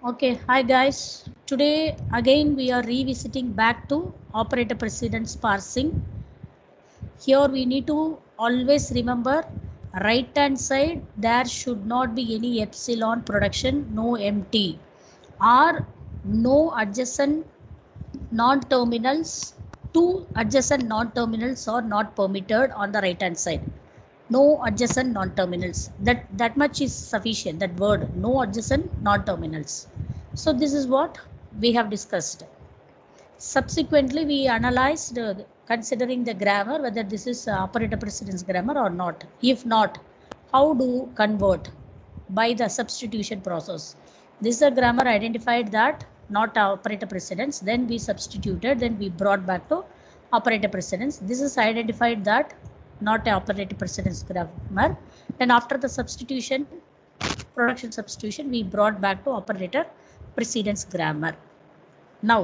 Okay, hi guys. Today again we are revisiting back to operator precedence parsing. Here we need to always remember right hand side there should not be any epsilon production, no empty or no adjacent non-terminals. Two adjacent non-terminals are not permitted on the right hand side. No adjacent non-terminals. That much is sufficient. That word, no adjacent non-terminals. So this is what we have discussed. Subsequently, we analyzed considering the grammar whether this is operator precedence grammar or not. If not, how do convert by the substitution process. This is a grammar identified that not operator precedence. Then we substituted. Then we brought back to operator precedence. This is identified that not a operator precedence grammar. Then after the substitution, production substitution, we brought back to operator precedence grammar. Now,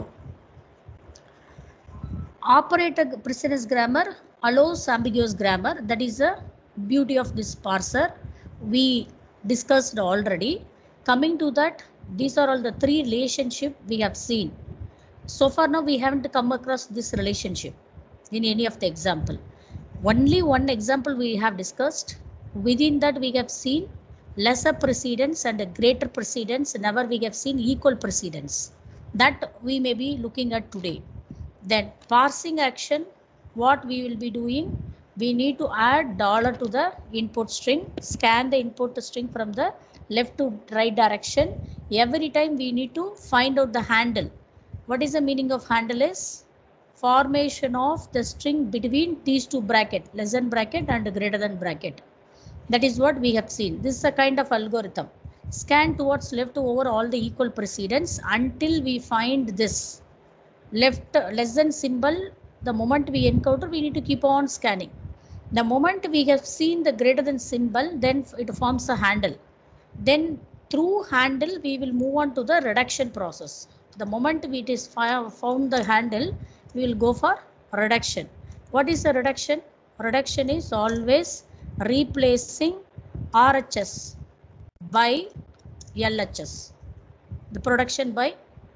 operator precedence grammar allows ambiguous grammar. That is the beauty of this parser. We discussed already. Coming to that, these are all the three relationships we have seen. So far now we haven't come across this relationship in any of the example. Only one example we have discussed. Within that we have seen lesser precedence and a greater precedence. Never we have seen equal precedence. That we may be looking at today. Then parsing action, what we will be doing, we need to add dollar to the input string, scan the input string from the left to right direction. Every time we need to find out the handle. What is the meaning of handle is formation of the string between these two bracket, less than bracket and greater than bracket. That is what we have seen. This is a kind of algorithm. Scan towards left over all the equal precedence until we find this left less than symbol. The moment we encounter, we need to keep on scanning. The moment we have seen the greater than symbol, then it forms a handle. Then through handle we will move on to the reduction process. The moment it is found the handle, we will go for reduction. What is the reduction? Reduction is always replacing RHS by LHS. The production by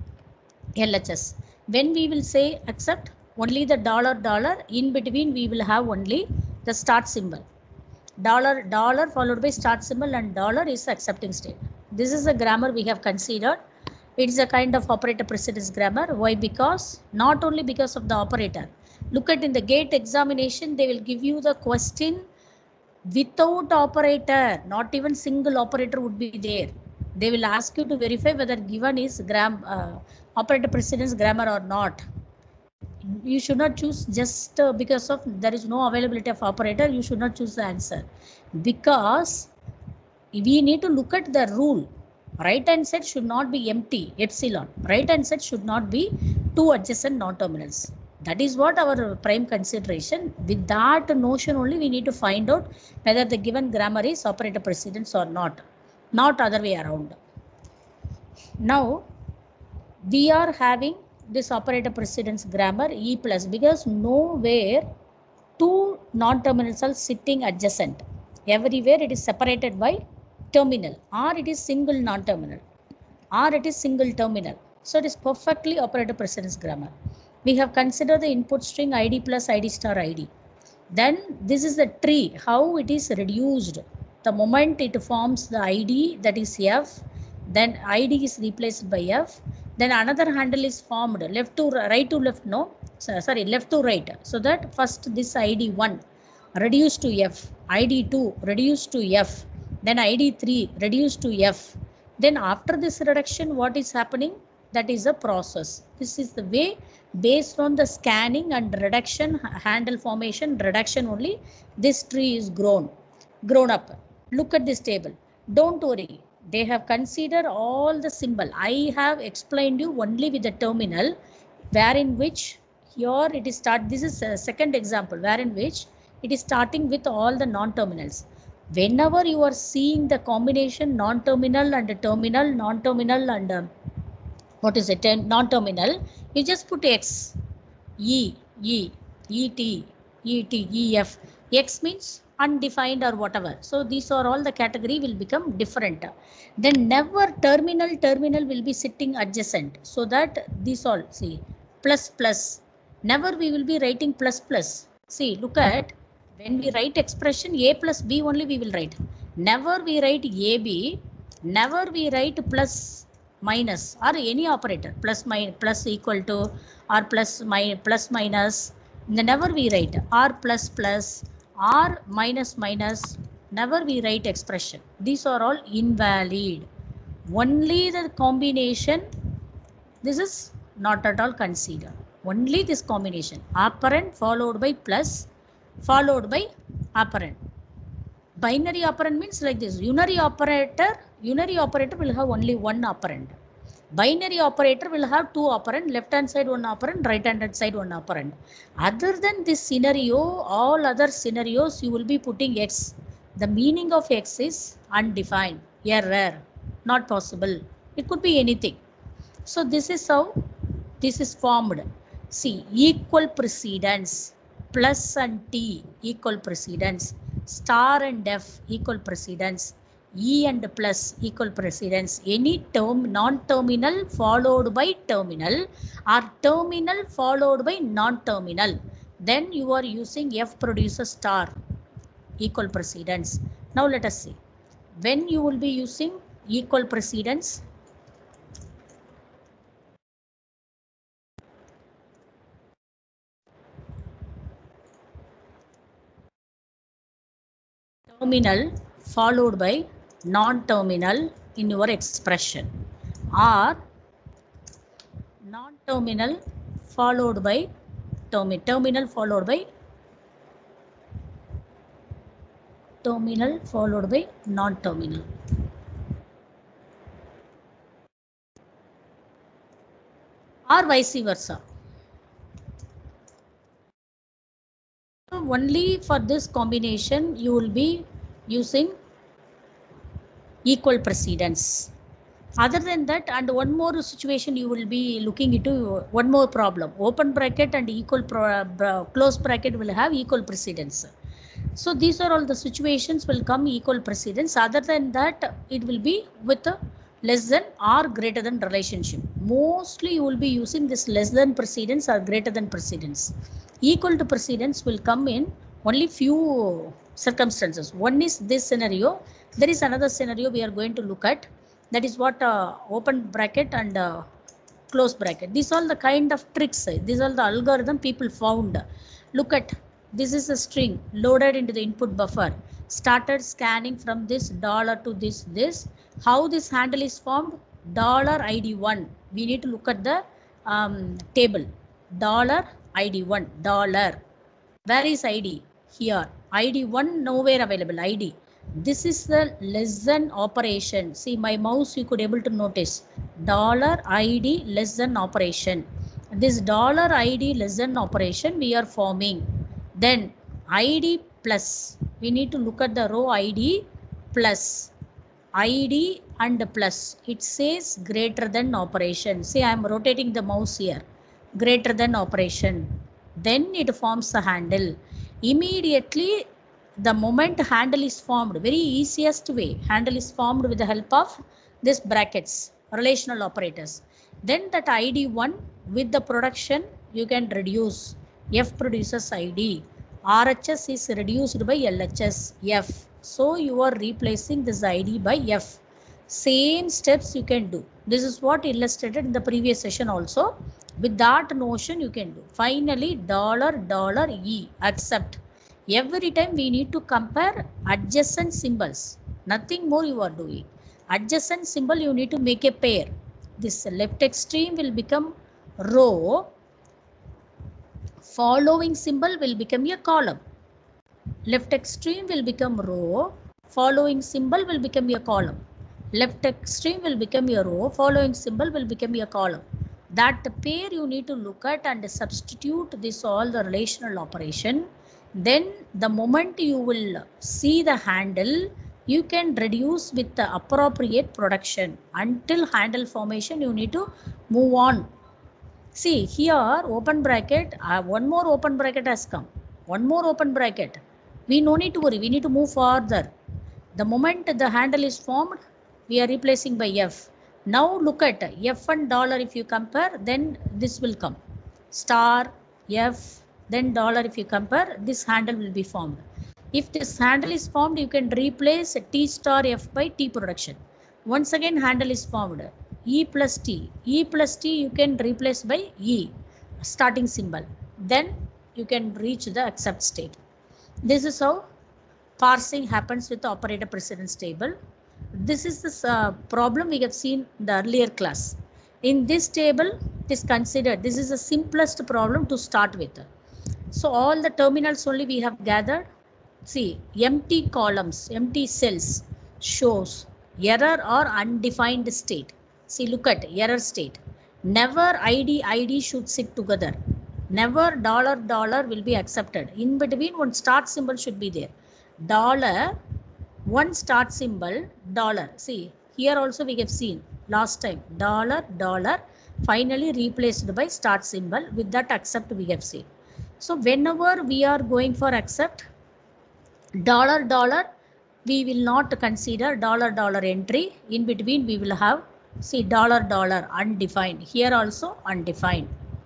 LHS. When we will say accept, only the dollar dollar, in between we will have only the start symbol. Dollar dollar followed by start symbol, and dollar is accepting state. This is a grammar we have considered. It is a kind of operator precedence grammar. Why? Because not only because of the operator. Look at in the GATE examination, they will give you the question without operator. Not even single operator would be there. They will ask you to verify whether given is operator precedence grammar or not. You should not choose just because of there is no availability of operator. You should not choose the answer, because we need to look at the rule. Right hand side should not be empty epsilon. Right hand side should not be two adjacent non-terminals. That is what our prime consideration. With that notion only we need to find out whether the given grammar is operator precedence or not other way around. Now we are having this operator precedence grammar E plus, because nowhere two non-terminals are sitting adjacent. Everywhere it is separated by terminal, or it is single non-terminal, or it is single terminal. So it is perfectly operator precedence grammar. We have considered the input string ID plus ID star ID. Then this is the tree, how it is reduced. The moment it forms the ID, that is F, then ID is replaced by F, then another handle is formed left to right to left, no, sorry, left to right. So that first this ID 1 reduced to F, ID 2 reduced to F, then ID 3 reduced to F. Then after this reduction, what is happening? That is a process. This is the way, based on the scanning and reduction, handle formation, reduction only, this tree is grown up. Look at this table. Don't worry. They have considered all the symbol. I have explained you only with the terminal, wherein which here it is start. This is a second example, wherein which it is starting with all the non-terminals. Whenever you are seeing the combination non-terminal and terminal, non-terminal and what is it, non-terminal, you just put X, E, E, ET, ET, EF. X means undefined or whatever. So these are all the category will become different. Then never terminal will be sitting adjacent. So that these all, see, plus plus. Never we will be writing plus plus. See, look at, when we write expression a plus b only we will write. Never we write ab, never we write plus minus or any operator, plus equal to or plus minus. Never we write r plus plus or minus minus, never we write expression. These are all invalid. Only the combination, this is not at all considered. Only this combination, operand followed by plus followed by operand. Binary operand means like this. Unary operator will have only one operand. Binary operator will have two operand, left hand side one operand, right hand side one operand. Other than this scenario, all other scenarios you will be putting x. The meaning of x is undefined, error, not possible. It could be anything. So this is how this is formed. See, equal precedence, plus and t equal precedence, star and f equal precedence, E and plus equal precedence. Any term non-terminal followed by terminal or terminal followed by non-terminal, then you are using F produces star equal precedence. Now let us see. When you will be using equal precedence, terminal followed by non-terminal in your expression, or non-terminal followed by terminal followed by non-terminal. Or vice versa. So only for this combination you will be using equal precedence. Other than that, and one more situation you will be looking into, one more problem. Open bracket and close bracket will have equal precedence. So these are all the situations will come equal precedence. Other than that, it will be with a less than or greater than relationship. Mostly you will be using this less than precedence or greater than precedence. Equal to precedence will come in only few circumstances. One is this scenario. There is another scenario we are going to look at. That is what open bracket and close bracket. These are the kind of tricks. These are the algorithm people found. Look at, this is a string loaded into the input buffer. Started scanning from this dollar to this. How this handle is formed? $ID1. We need to look at the table. $ID1. Dollar. Where is ID? Here. ID1 nowhere available. ID. This is the less than operation. See my mouse, you could able to notice. $ID less than operation. This $ID less than operation we are forming. Then ID plus. We need to look at the row ID plus. ID and plus. It says greater than operation. See, I am rotating the mouse here. Greater than operation. Then it forms a handle. Immediately the moment handle is formed, very easiest way, handle is formed with the help of this brackets, relational operators. Then that ID1 with the production you can reduce. F produces ID. RHS is reduced by LHS, F. So you are replacing this ID by F. Same steps you can do. This is what illustrated in the previous session also. With that notion you can do. Finally, $E, accept. Every time we need to compare adjacent symbols. Nothing more you are doing. Adjacent symbol you need to make a pair. This left extreme will become row. Following symbol will become a column. Left extreme will become row. Following symbol will become a column. Left extreme will become a row. Following symbol will become a column. That pair you need to look at and substitute this all the relational operation. Then the moment you will see the handle, you can reduce with the appropriate production. Until handle formation you need to move on. See here open bracket, one more open bracket has come. One more open bracket. We no need to worry, we need to move further. The moment the handle is formed, we are replacing by F. Now look at F and dollar. If you compare, then this will come star F, then dollar. If you compare, this handle will be formed. If this handle is formed, you can replace T star F by T production. Once again handle is formed, E plus T. E plus T you can replace by E, starting symbol. Then you can reach the accept state. This is how parsing happens with the operator precedence table. This is the problem we have seen in the earlier class. In this table, it is considered, this is the simplest problem to start with. So all the terminals only we have gathered. See, empty columns, empty cells shows error or undefined state. See, look at error state. Never ID should sit together. Never dollar will be accepted. In between, one start symbol should be there. Dollar, one start symbol, dollar. See, here also we have seen last time dollar finally replaced by start symbol. With that accept we have seen. So whenever we are going for accept, dollar we will not consider dollar entry. In between we will have, see, dollar undefined. Here also undefined.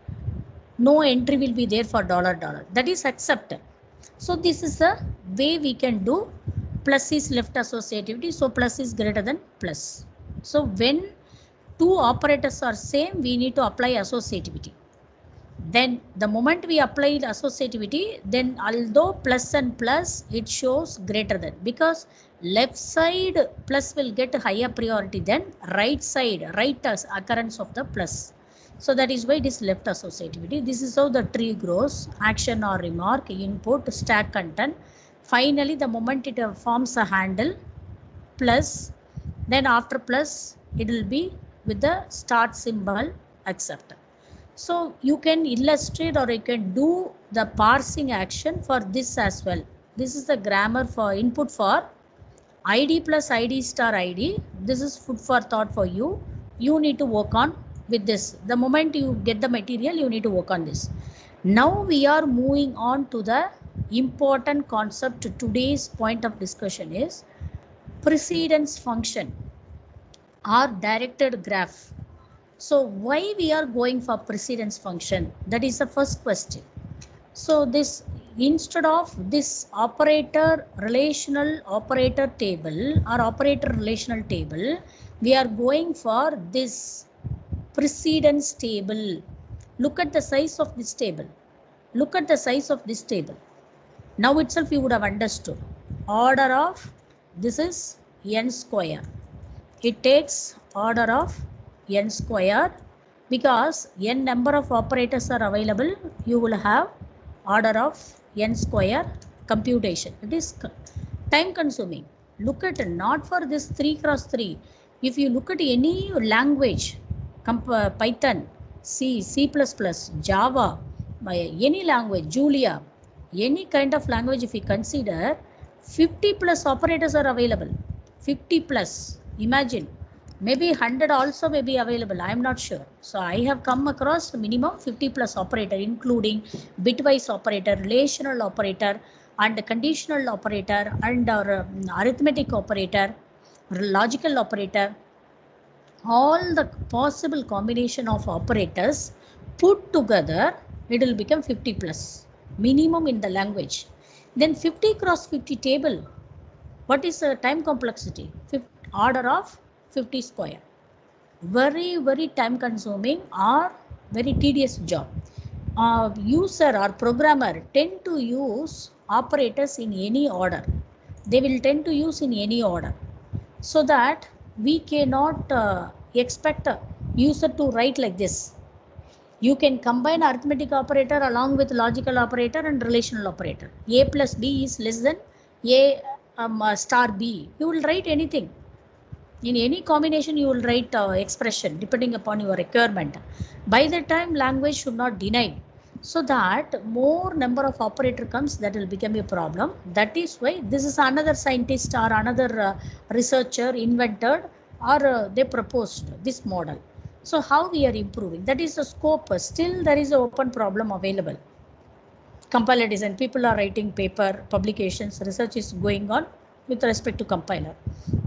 No entry will be there for dollar. That is accept. So this is the way we can do. Plus is left associativity, so plus is greater than plus. So when two operators are same, we need to apply associativity. Then the moment we apply the associativity, then although plus and plus, it shows greater than, because left side plus will get higher priority than right side, right occurrence of the plus. So that is why it is left associativity. This is how the tree grows. Action or remark, input, stack content. Finally, the moment it forms a handle, plus, then after plus, it will be with the start symbol accept. So you can illustrate or you can do the parsing action for this as well. This is the grammar for input for ID plus ID star ID. This is food for thought for you. You need to work on with this. The moment you get the material, you need to work on this. Now we are moving on to the important concept. Today's point of discussion is precedence function or directed graph. So why we are going for precedence function? That is the first question. So this, instead of this operator relational operator table or operator relational table, we are going for this precedence table. Look at the size of this table. Look at the size of this table. Now itself you would have understood. Order of this is n square. It takes order of n square, because n number of operators are available. You will have order of n square computation. It is time consuming. Look at it, not for this 3 cross 3. If you look at any language, Python, C, C++, Java, any language, Julia, any kind of language, if you consider, 50 plus operators are available. 50 plus, imagine. Maybe 100 also may be available, I am not sure. So I have come across minimum 50 plus operator, including bitwise operator, relational operator, and conditional operator, and arithmetic operator, logical operator. All the possible combination of operators put together, it will become 50 plus minimum in the language. Then 50 cross 50 table, what is the time complexity? Order of 50 square. Very time consuming or very tedious job. User or programmer tend to use operators in any order. They will tend to use in any order, so that we cannot expect a user to write like this. You can combine arithmetic operator along with logical operator and relational operator. A plus B is less than A star B. You will write anything. In any combination, you will write expression depending upon your requirement. By the time, language should not deny. So that more number of operator comes, that will become a problem. That is why this is another scientist or another researcher invented, or they proposed this model. So how we are improving? That is the scope. Still there is an open problem available. compiler design. People are writing paper, publications, research is going on with respect to compiler.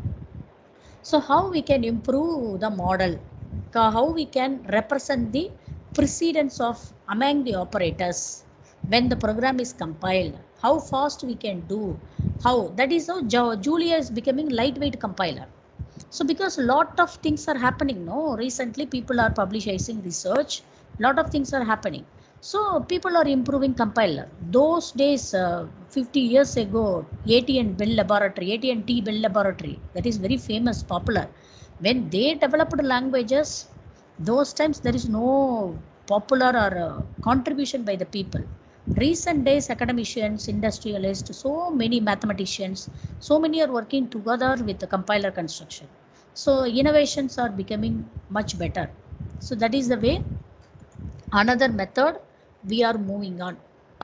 So how we can improve the model? How we can represent the precedence of among the operators when the program is compiled? How fast we can do? How that is how Julia is becoming lightweight compiler. So because a lot of things are happening, no, recently people are publishing research, lot of things are happening. So people are improving compiler. Those days, 50 years ago, AT&T Bell Laboratory, AT&T Bell Laboratory, that is very famous, popular. When they developed languages, those times there is no popular or contribution by the people. Recent days, academicians, industrialists, so many mathematicians, so many are working together with the compiler construction. So innovations are becoming much better. So that is the way. Another method we are moving on.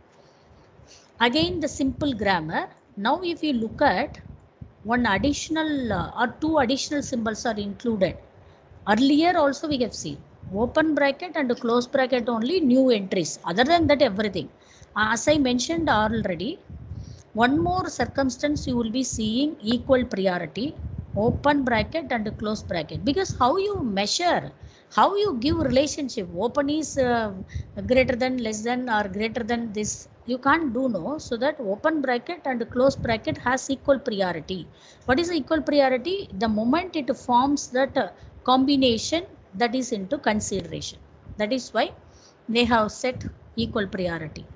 Again the simple grammar. Now if you look at one additional or two additional symbols are included. Earlier also we have seen open bracket and close bracket only new entries. Other than that everything. As I mentioned already, one more circumstance you will be seeing equal priority, open bracket and close bracket. Because how you measure, how you give relationship, open is greater than, less than or greater than this, you can't do, no. So that open bracket and close bracket has equal priority. What is equal priority? The moment it forms that combination, that is into consideration. That is why they have set equal priority.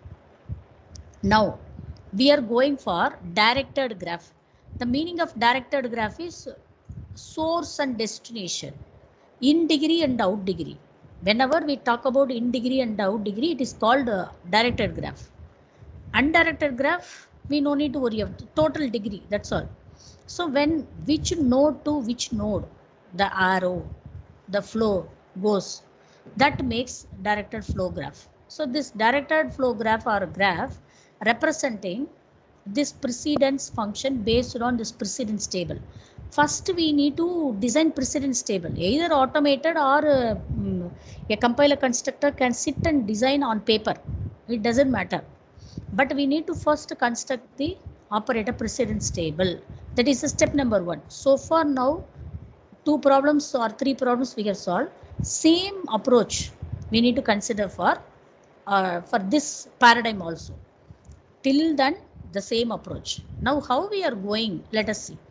Now we are going for directed graph. The meaning of directed graph is source and destination, in degree and out degree. Whenever we talk about in degree and out degree, it is called directed graph. Undirected graph, we no need to worry about total degree, that's all. So when which node to which node the arrow, the flow goes, that makes directed flow graph. So this directed flow graph or graph representing this precedence function based on this precedence table. First we need to design precedence table, either automated or a compiler constructor can sit and design on paper, it doesn't matter. But we need to first construct the operator precedence table. That is step number one. So far now, two problems or three problems we have solved. Same approach we need to consider for this paradigm also. Till then, the same approach. Now how we are going, let us see.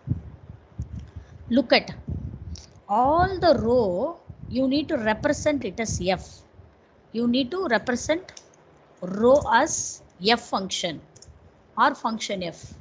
Look at all the row, you need to represent it as f. You need to represent row as f function or function f.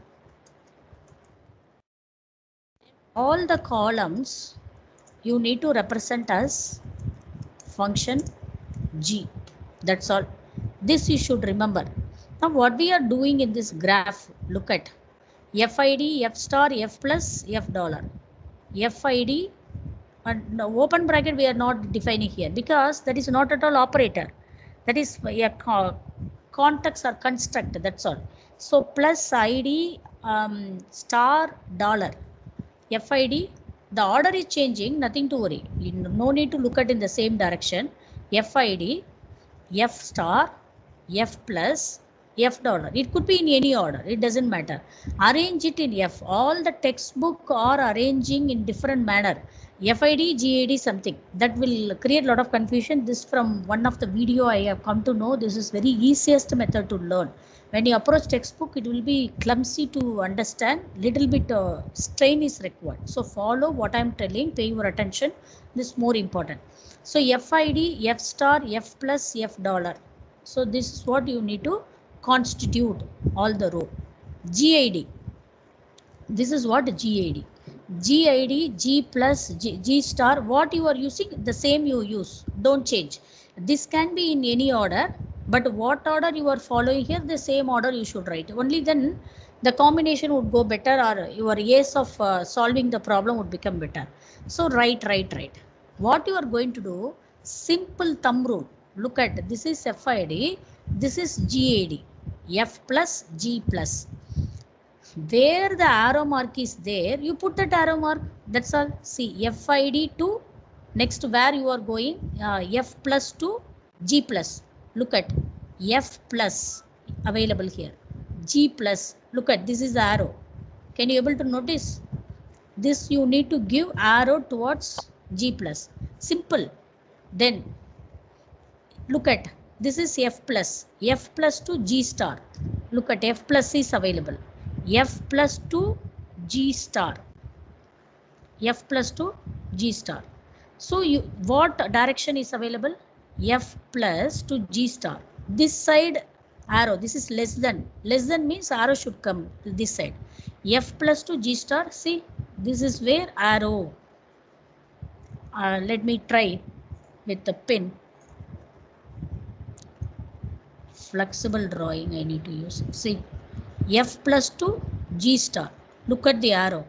All the columns you need to represent as function g. That's all. This you should remember. Now what we are doing in this graph, look at FID, F star, F plus, F dollar. FID and open bracket we are not defining here because that is not at all operator. That is a context or construct, that's all. So plus ID star dollar. FID, the order is changing, nothing to worry. No need to look at in the same direction. FID, F star, F plus, F dollar. It could be in any order, it doesn't matter. Arrange it in F. All the textbook are arranging in different manner. FID, GAD something. That will create a lot of confusion. This from one of the video I have come to know, this is very easiest method to learn. When you approach textbook, it will be clumsy to understand, little bit strain is required. So follow what I am telling, pay your attention, this is more important. So FID, F star, F plus, F dollar. So this is what you need to constitute all the row. GID, this is what GID. GID, G plus, G star, what you are using, the same you use, don't change. This can be in any order, but what order you are following here, the same order you should write. Only then the combination would go better or your ease of solving the problem would become better. So write. What you are going to do, simple thumb rule. Look at, this is FID, this is GAD, F plus, G plus. Where the arrow mark is there, you put that arrow mark, that's all. See, FID to next where you are going, F plus to G plus. Look at F plus, available here. G plus, look at this is the arrow. Can you able to notice? This you need to give arrow towards G plus. Simple. Then look at this is F plus to G star. Look at F plus is available. F plus to G star. F plus to G star. So you what direction is available? F plus to G star. This side arrow, this is less than. Less than means arrow should come this side. F plus to G star. See, this is where arrow. Let me try with the pen. Flexible drawing I need to use. See, F plus to G star. Look at the arrow.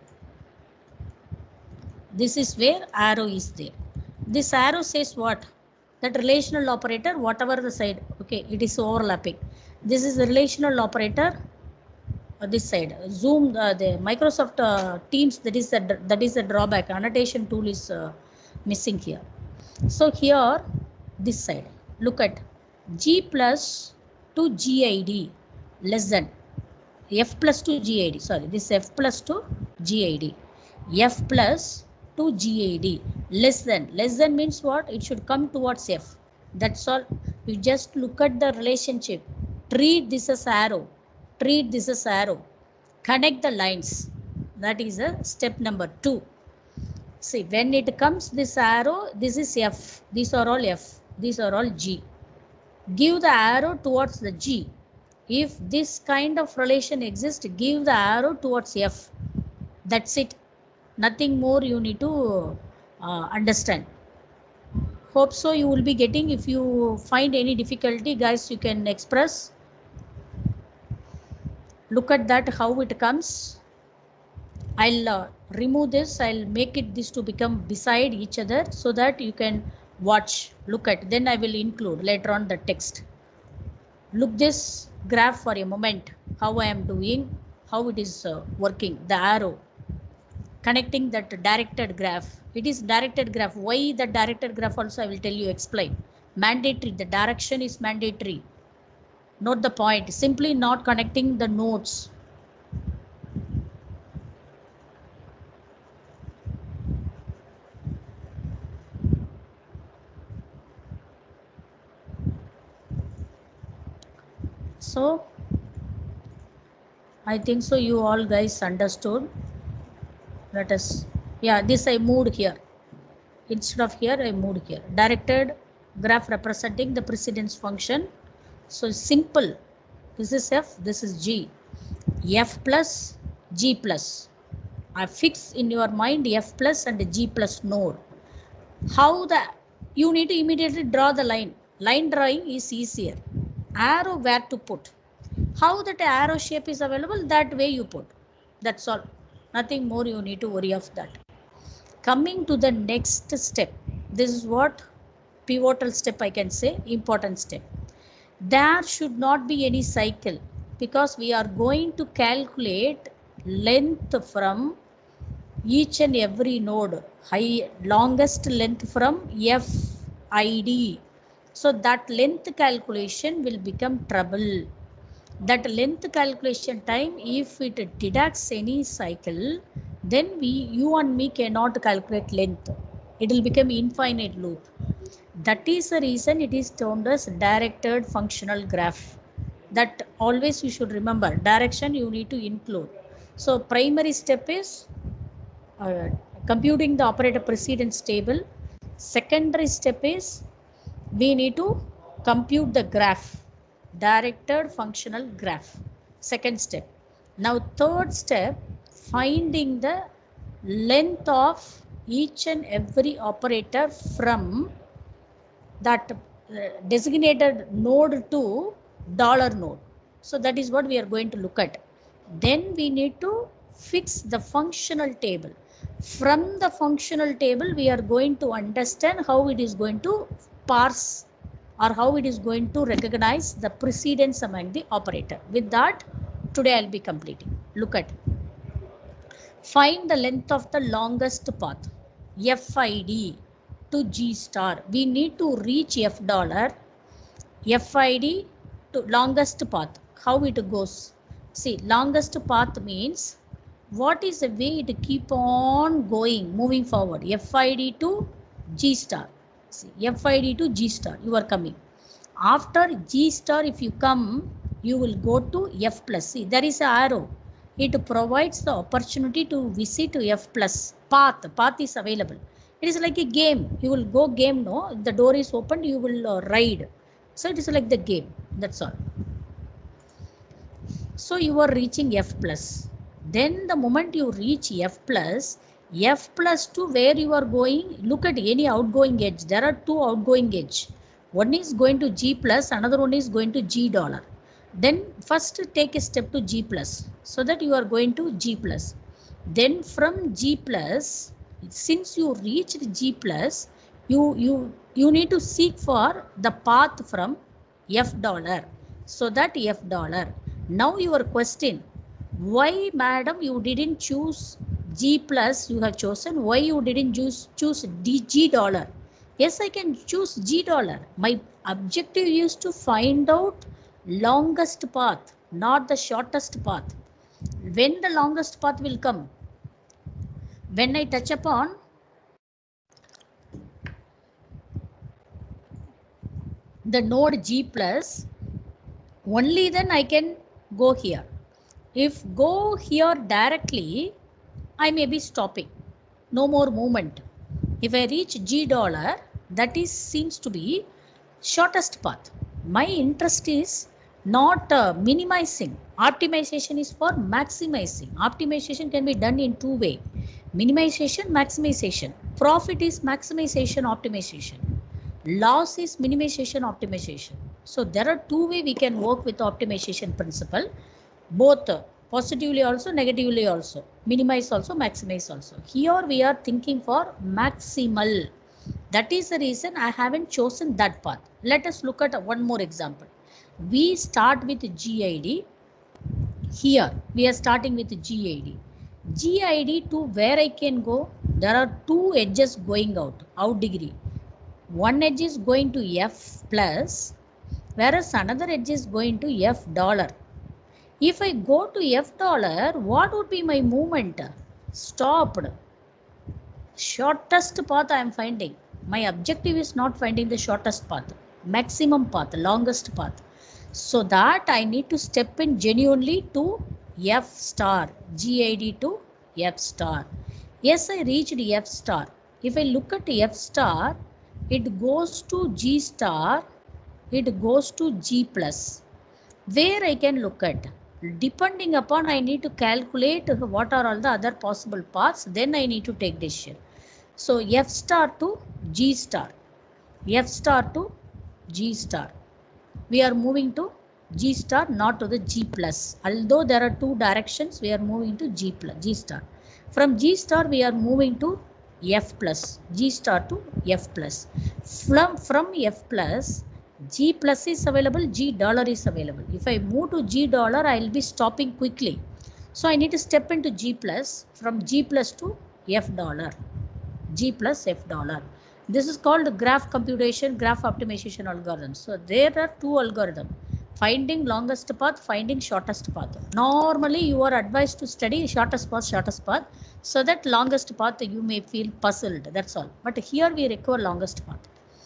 This is where arrow is there. This arrow says what? That relational operator, whatever the side, okay, it is overlapping. This is the relational operator this side. Zoom, the Microsoft Teams, that is the drawback. Annotation tool is missing here. So here, this side, look at G plus to GID less than. F plus to GID, sorry, this F plus to GID. F plus to GID less than. Less than means what? It should come towards F. That's all. You just look at the relationship. Treat this as arrow. Treat this as arrow. Connect the lines. That is a step number 2. See, when it comes this arrow, this is F. These are all F. These are all G. Give the arrow towards the G. If this kind of relation exists, give the arrow towards F. That's it. Nothing more you need to understand. Hope so you will be getting. If you find any difficulty, guys, you can express. Look at that, how it comes. I'll remove this. I'll make it this to become beside each other so that you can watch. Look at. Then I will include later on the text. Look this graph for a moment. How I am doing. How it is working. The arrow. Connecting that directed graph. It is directed graph. Why the directed graph also I will tell you, explain. Mandatory. The direction is mandatory. Note the point. Simply not connecting the nodes. So, I think so you all guys understood. Let us, yeah, this I moved here. Instead of here, I moved here. Directed graph representing the precedence function. So simple. This is F, this is G. F plus, G plus. I fix in your mind F plus and G plus node. How the, you need to immediately draw the line. Line drawing is easier. Arrow where to put. How that arrow shape is available, that way you put. That's all. Nothing more you need to worry of that. Coming to the next step. This is what pivotal step I can say, important step. There should not be any cycle because we are going to calculate length from each and every node, longest length from FID. So that length calculation will become trouble. That length calculation time, if it deducts any cycle, then you and me cannot calculate length. It will become infinite loop. That is the reason it is termed as directed functional graph. That always you should remember. Direction you need to include. So primary step is computing the operator precedence table. Secondary step is we need to compute the graph. Directed functional graph. Second step. Now third step, finding the length of each and every operator from that designated node to dollar node. So that is what we are going to look at. Then we need to fix the functional table. From the functional table, we are going to understand how it is going to parse or how it is going to recognize the precedence among the operator. With that, today I'll be completing. Look at. Find the length of the longest path, FID to G star. We need to reach F dollar, FID to longest path. how it goes. See, longest path means what is the way it keep on going, moving forward. FID to G star. See, FID to G star, you are coming. After G star, if you come, you will go to F plus. See, there is an arrow. It provides the opportunity to visit F plus. Path is available. It is like a game. You will go game, no? The door is opened, you will ride. So it is like the game. That's all. So you are reaching F plus. Then the moment you reach F plus to where you are going, look at any outgoing edge. There are two outgoing edge. One is going to G plus, another one is going to G dollar. Then first take a step to G plus, so that you are going to G plus. Then from G plus, since you reached G plus, you need to seek for the path from F dollar. So that F dollar. Now your question, why madam you didn't choose G plus, you have chosen, why you didn't choose G dollar? Yes, I can choose G dollar. My objective is to find out longest path, not the shortest path. When the longest path will come? When I touch upon the node G plus, only then I can go here. If go here directly, I may be stopping. No more movement. If I reach G dollar, that is seems to be shortest path. My interest is not minimizing. Optimization is for maximizing. Optimization can be done in two ways. Minimization, maximization. Profit is maximization, optimization. Loss is minimization, optimization. So there are two ways we can work with optimization principle. Both positively also, negatively also. Minimize also, maximize also. Here we are thinking for maximal. That is the reason I haven't chosen that path. Let us look at one more example. We start with GID. Here we are starting with GID. GID to where I can go? There are two edges going out degree. One edge is going to F plus, whereas another edge is going to F dollar. If I go to F dollar, what would be my movement? Stopped. Shortest path I am finding. My objective is not finding the shortest path, maximum path, longest path. So that I need to step in genuinely to F star, GID to F star. Yes, I reached F star. If I look at F star, it goes to G star, it goes to G plus. Where I can look at? Depending upon, I need to calculate what are all the other possible paths, then I need to take decision. So F star to G star, F star to G star. We are moving to G star, not to the G plus. Although there are two directions, we are moving to G plus, G star. From G star, we are moving to F plus, G star to F plus. From F plus, G plus is available, G dollar is available. If I move to G dollar, I will be stopping quickly. So I need to step into G plus, from G plus to F dollar, G plus F dollar. This is called graph computation, graph optimization algorithm. So there are two algorithms, finding longest path, finding shortest path. Normally you are advised to study shortest path, so that longest path you may feel puzzled, that's all. But here we require longest path.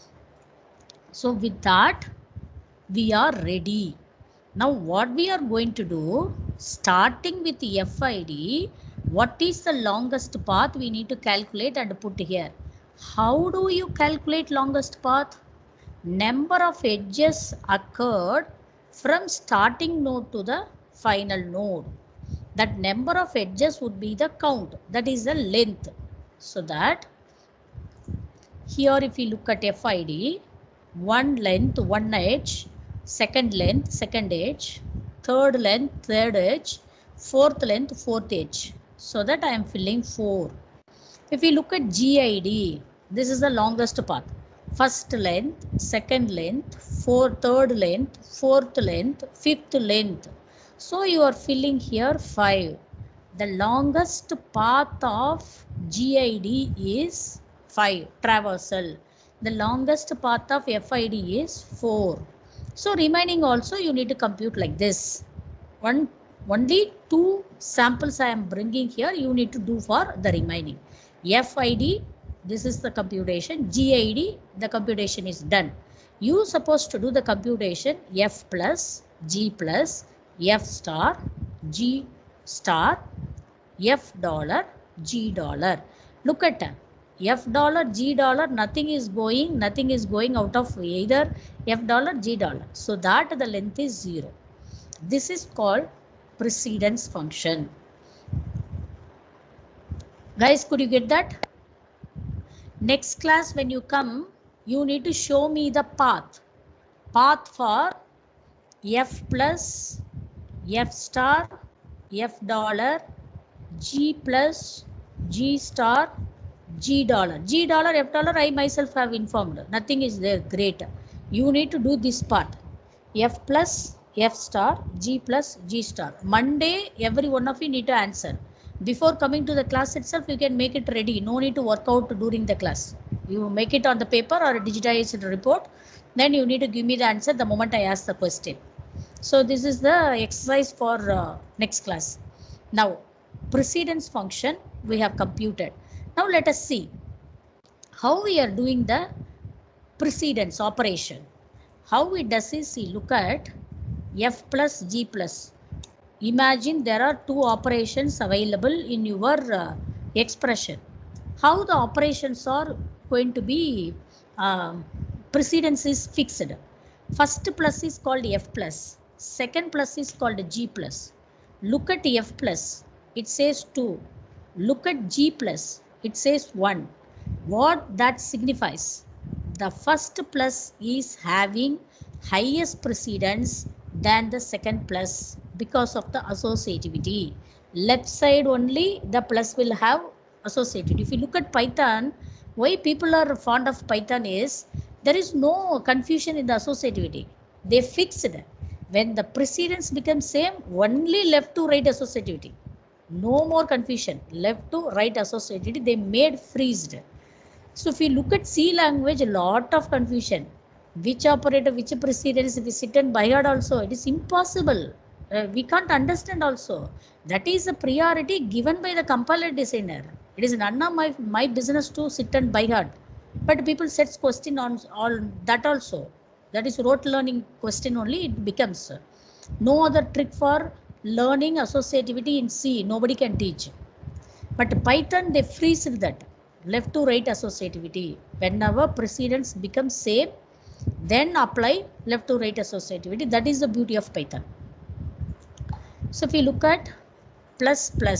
So with that, we are ready. Now what we are going to do, starting with the FID, what is the longest path we need to calculate and put here. How do you calculate longest path? Number of edges occurred from starting node to the final node. That number of edges would be the count, that is the length. So that here if you look at FID, one length, one edge, second length, second edge, third length, third edge, fourth length, fourth edge. So that I am filling 4. If we look at GID, this is the longest path. First length, second length, third length, fourth length, fifth length. So you are filling here 5. The longest path of GID is 5, traversal. The longest path of FID is 4. So remaining also you need to compute like this. Only 2 samples I am bringing here. You need to do for the remaining. FID, this is the computation. GID, the computation is done. You supposed to do the computation F plus G plus F star G star F dollar G dollar. Look at F dollar G dollar, nothing is going out of either F dollar G dollar, so that the length is 0. This is called precedence function. Guys, could you get that? Next class when you come, you need to show me the path for F plus F star F dollar G plus G star G dollar. G dollar, F dollar, I myself have informed. Nothing is there great. You need to do this part. F plus F star, G plus G star. Monday, every one of you need to answer. Before coming to the class itself, you can make it ready. No need to work out during the class. You make it on the paper or a digitized report. Then you need to give me the answer the moment I ask the question. So this is the exercise for next class. Now, precedence function we have computed. Now let us see how we are doing the precedence operation. How it does is, see, look at F plus G plus. Imagine there are 2 operations available in your expression. How the operations are going to be, precedence is fixed. First plus is called F plus. Second plus is called G plus. Look at F plus, it says 2. Look at G plus, it says 1. What that signifies? The first plus is having highest precedence than the second plus because of the associativity. Left side only the plus will have associativity. If you look at Python, why people are fond of Python is there is no confusion in the associativity. They fixed. When the precedence becomes same, only left to right associativity. No more confusion. Left to right associativity, they made freezed. So if you look at C language, a lot of confusion. Which operator, which precedence, if you sit and by heart also, it is impossible. We can't understand also. That is a priority given by the compiler designer. It is none of my business to sit and by heart. But people sets question on all that also. That is rote learning question only, it becomes. No other trick for learning associativity in C, nobody can teach. But Python, they freeze that. Left to right associativity. Whenever precedence becomes same, then apply left to right associativity. That is the beauty of Python. So if you look at plus plus,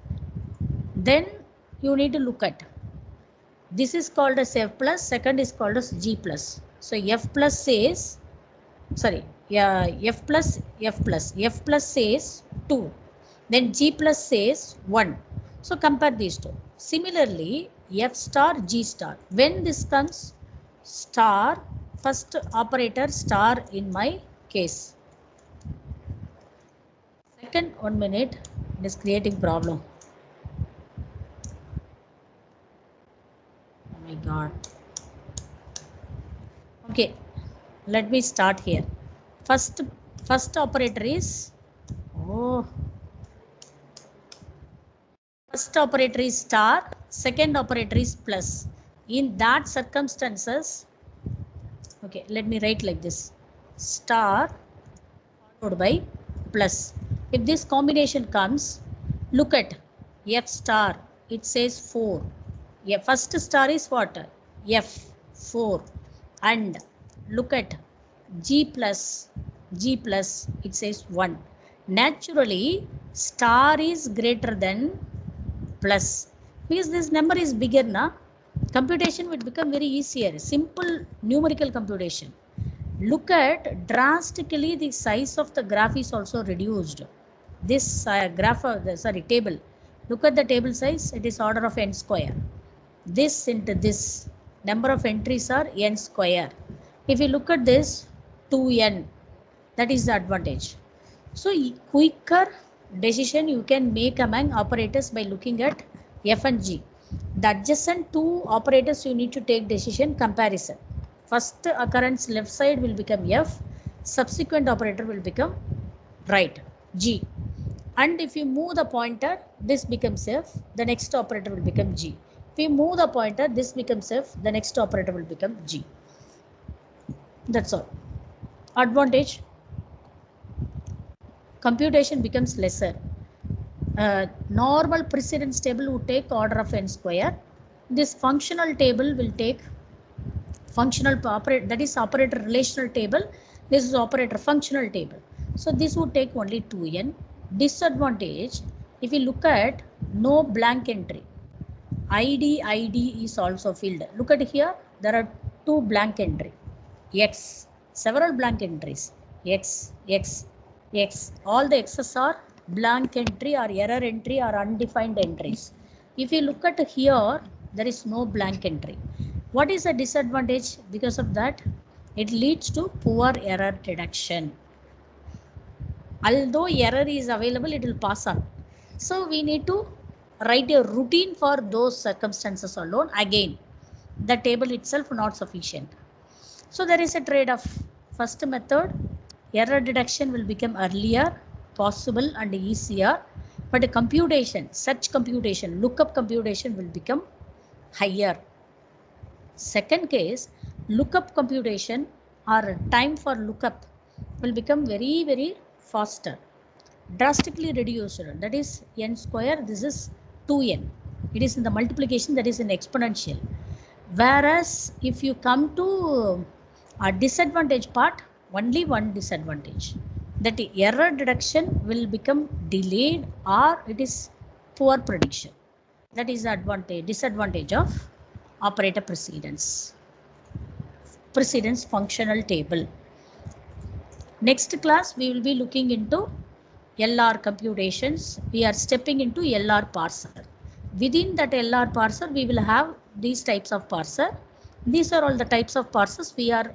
then you need to look at, this is called as F plus, second is called as G plus. So F plus says, sorry, F plus says 2, then G plus says 1. So compare these two. Similarly, F star, G star. When this comes, star, first operator star in my case. Second, 1 minute, it is creating problem. Oh my God. Okay, let me start here. First operator is, first operator is star, second operator is plus. In that circumstances, okay, let me write like this, star followed by plus. If this combination comes, look at F star, it says 4. Yeah, first star is what? F, 4. And look at G plus, it says 1. Naturally, star is greater than plus, because this number is bigger now. Computation will become very easier. Simple numerical computation. Look at drastically the size of the graph is also reduced. This graph of the table. Look at the table size. It is order of n square. This into this number of entries are n square. If you look at this 2n, that is the advantage. So quicker decision you can make among operators by looking at F and G. The adjacent 2 operators you need to take decision comparison. First occurrence left side will become F, subsequent operator will become right. G. And if you move the pointer, this becomes F, the next operator will become G. If you move the pointer, this becomes F, the next operator will become G. That's all. Advantage, computation becomes lesser. Normal precedence table would take order of n square. This functional table will take functional operator, that is operator relational table. This is operator functional table. So this would take only 2n. Disadvantage, if you look at no blank entry, ID is also filled. Look at here, there are two blank entry, X, several blank entries, X, all the X's are blank entry or error entry or undefined entries. If you look at here, there is no blank entry. What is the disadvantage? Because of that, it leads to poor error detection. Although error is available, it will pass on. So we need to write a routine for those circumstances alone. Again, the table itself not sufficient. So there is a trade-off. First method, error detection will become earlier, possible and easier, but a computation, search computation, lookup computation will become higher. Second case, lookup computation or time for lookup will become very, very faster, drastically reduced. That is n square, this is 2n. It is in the multiplication, that is in exponential. Whereas if you come to a disadvantage part, only one disadvantage, that error detection will become delayed or it is poor prediction. That is the advantage, disadvantage of operator precedence functional table. Next class we will be looking into LR computations. We are stepping into LR parser. Within that LR parser we will have these types of parser. These are all the types of parsers we are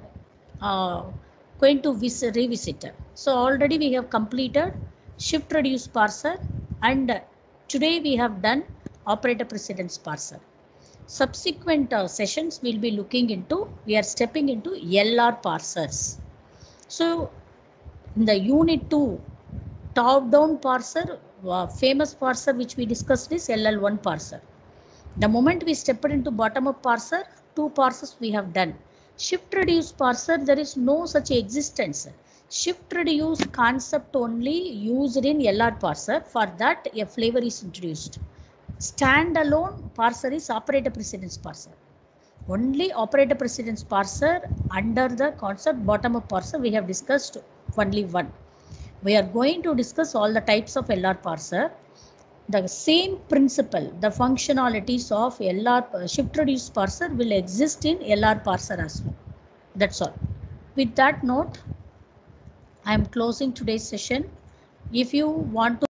going to revisit. So already we have completed shift reduce parser and today we have done operator precedence parser. Subsequent sessions we'll be looking into, we are stepping into LR parsers. So in the unit 2 top down parser, famous parser which we discussed is LL1 parser. The moment we stepped into bottom up parser, 2 parsers we have done. Shift reduce parser, there is no such existence. Shift reduce concept only used in LR parser. For that a flavor is introduced. Standalone parser is operator precedence parser. Only operator precedence parser under the concept bottom up parser we have discussed only one. We are going to discuss all the types of LR parser. The same principle, the functionalities of LR shift reduce parser will exist in LR parser as well. That's all. With that note, I am closing today's session. If you want to